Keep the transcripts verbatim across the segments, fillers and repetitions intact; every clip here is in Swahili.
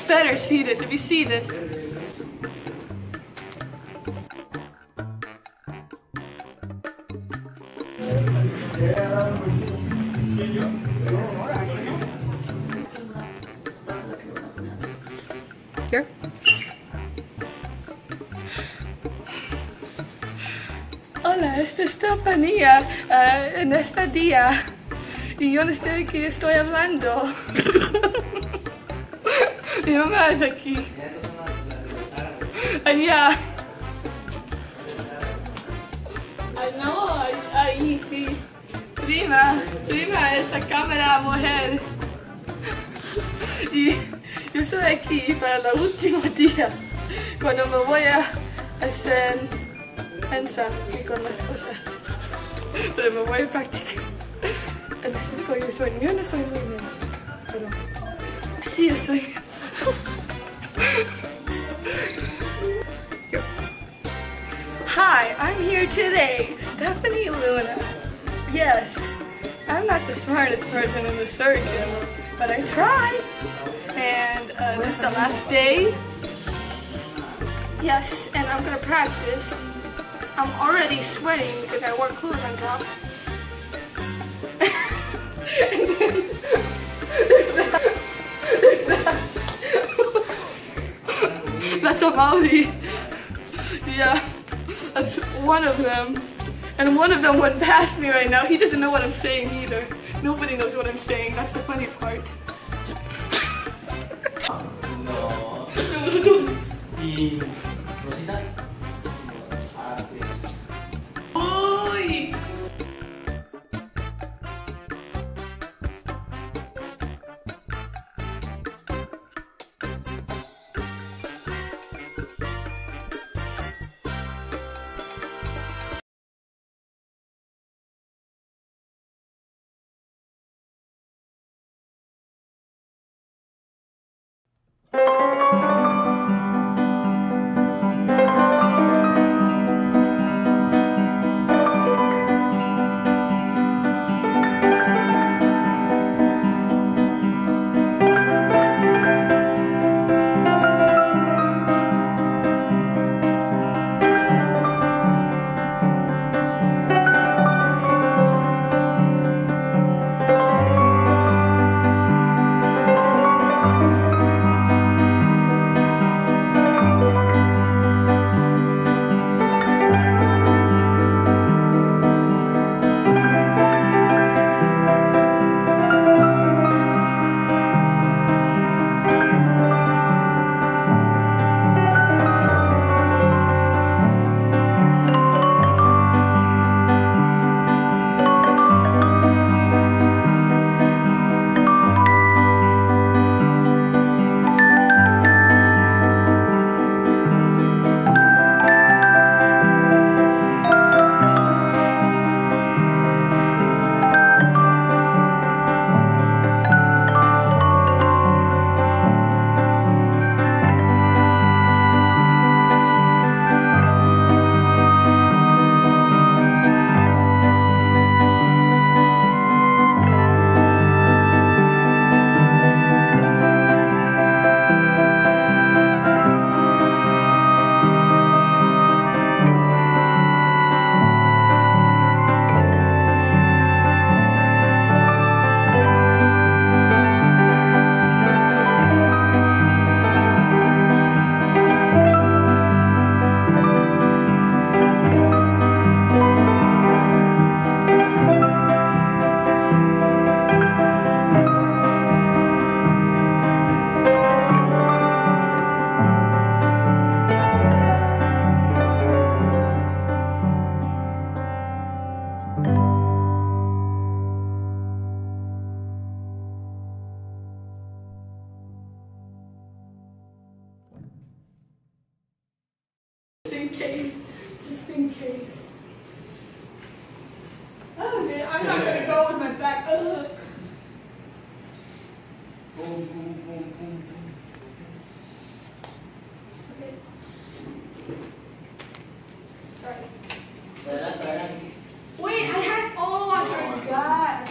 better see this. If you see this. Here. Hola, esta es Estefanía uh, en este día y yo no sé de qué estoy hablando. Mi mamá es aquí. Allá. Ay, no, ahí sí. Prima, prima, esa cámara mujer. Y yo estoy aquí para el último día, cuando me voy a hacer pensar con las cosas. Pero me voy a practicar. En el circo yo soy, yo no soy muy densa, pero sí yo soy densa. Hi, I'm here today, Stephanie Luna. Yes, I'm not the smartest person in the circus, but I tried. And uh, this is the last day. Yes, and I'm gonna practice. I'm already sweating because I wore clothes on top. And then there's that. There's that. That's a Maori. Yeah, that's one of them. And one of them went past me right now. He doesn't know what I'm saying either. Nobody knows what I'm saying. That's the funny part. No. Y Rosita. Uy. in case, just in case. Oh man, I'm not gonna go with my back. Ugh. Boom, boom, boom, boom, boom. Okay. Sorry. Wait, I had, oh, I forgot.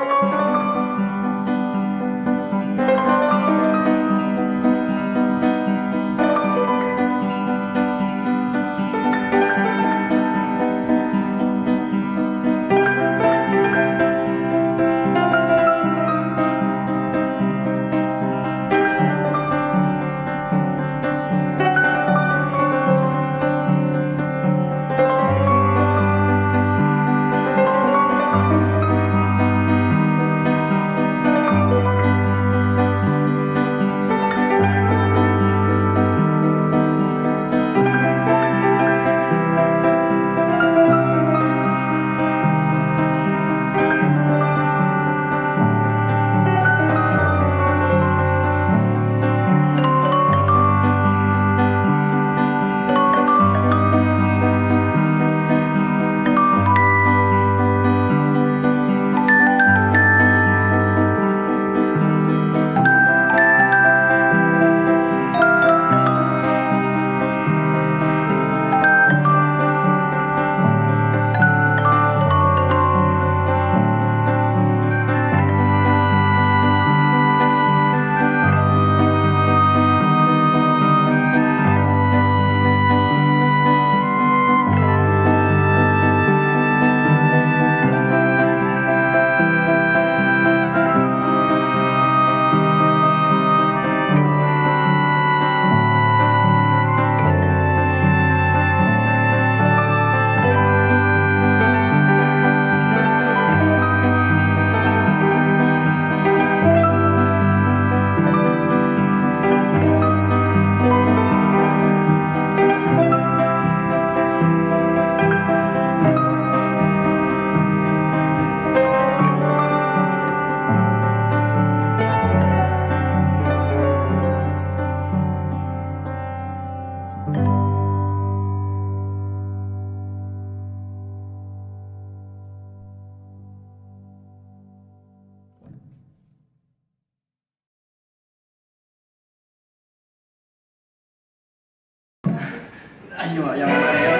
Ayo, yang mana ya?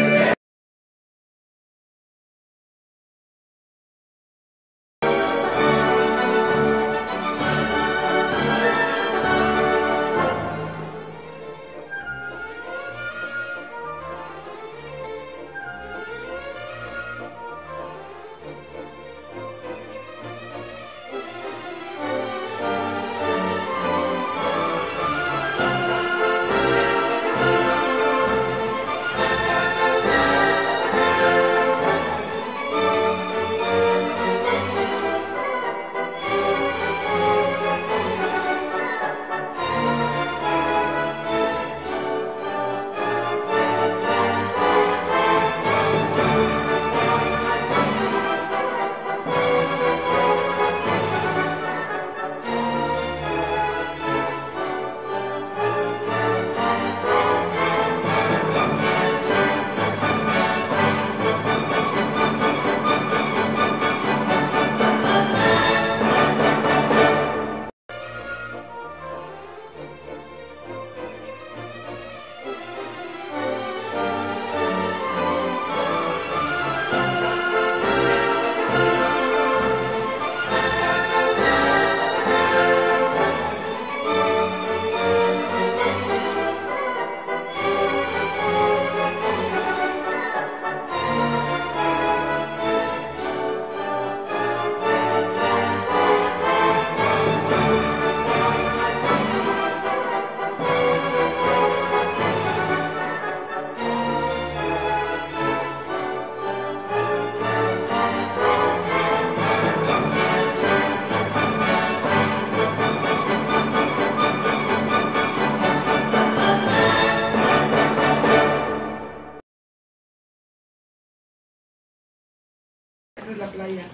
Esa es la playa.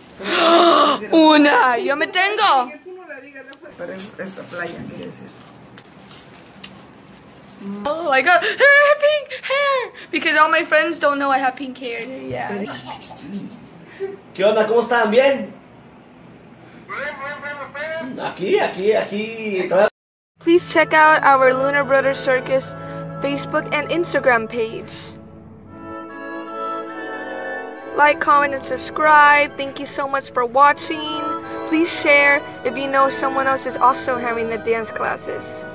Una, yo me tengo. Que tú no la digas, pero es esta playa, quiere decir. Oh, I got her pink hair because all my friends don't know I have pink hair. Yeah. ¿Qué onda? ¿Cómo están? ¿Bien? Aquí, aquí, aquí. Toda... Please check out our Lunar Brothers Circus Facebook and Instagram page. like, comment, and subscribe. Thank you so much for watching. Please share if you know someone else is also having the dance classes.